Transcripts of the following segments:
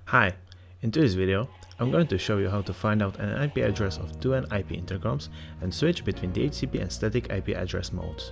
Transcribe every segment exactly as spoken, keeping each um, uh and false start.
Hi, in today's video I'm going to show you how to find out an I P address of two N I P intercoms and switch between D H C P and static I P address modes.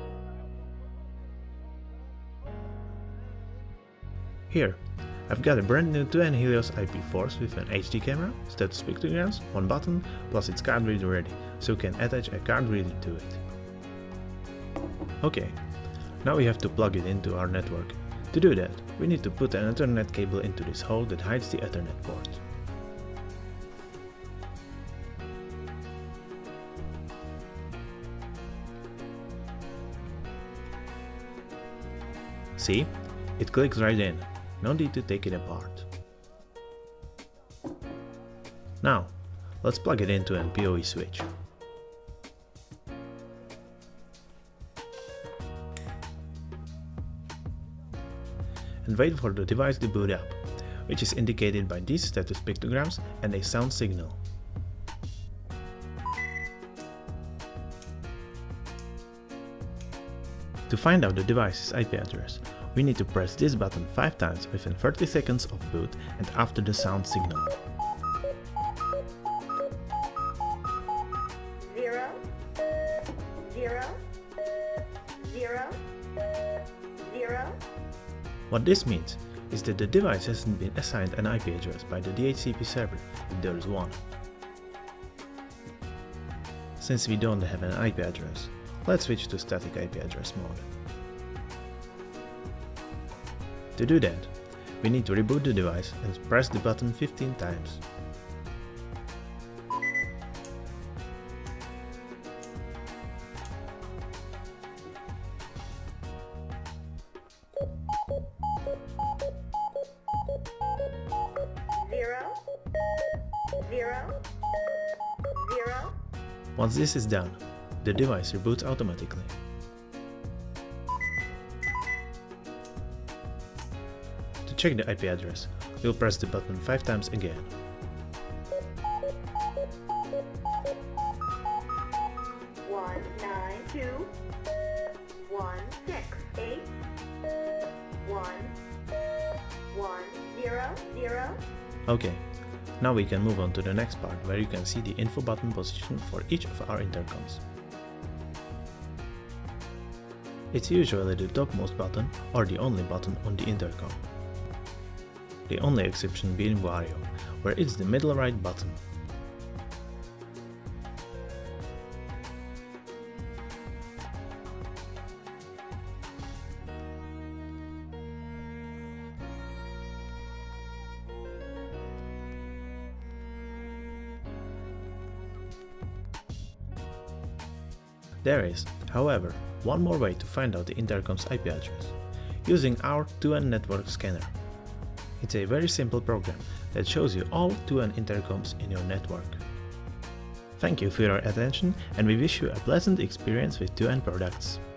Here, I've got a brand new two N Helios I P force with an H D camera, status pictograms, one button, plus its card reader ready, so you can attach a card reader to it. Okay, now we have to plug it into our network. To do that, we need to put an Ethernet cable into this hole that hides the Ethernet port. See? It clicks right in. No need to take it apart. Now, let's plug it into an P O E switch. And wait for the device to boot up, which is indicated by these status pictograms and a sound signal. To find out the device's I P address, we need to press this button five times within thirty seconds of boot and after the sound signal. Zero, zero, zero, zero. What this means is that the device hasn't been assigned an I P address by the D H C P server if there is one. Since we don't have an I P address, let's switch to static I P address mode. To do that, we need to reboot the device and press the button fifteen times. Zero, zero, zero. Once this is done, the device reboots automatically. To check the I P address, we'll press the button five times again. One, nine, two, one, six, eight, one, one, zero, zero. Okay, now we can move on to the next part where you can see the info button position for each of our intercoms. It's usually the topmost button or the only button on the intercom. The only exception being Vario, where it's the middle right button. There is, however, one more way to find out the intercom's I P address, using our two N network scanner. It's a very simple program that shows you all two N intercoms in your network. Thank you for your attention and we wish you a pleasant experience with two N products.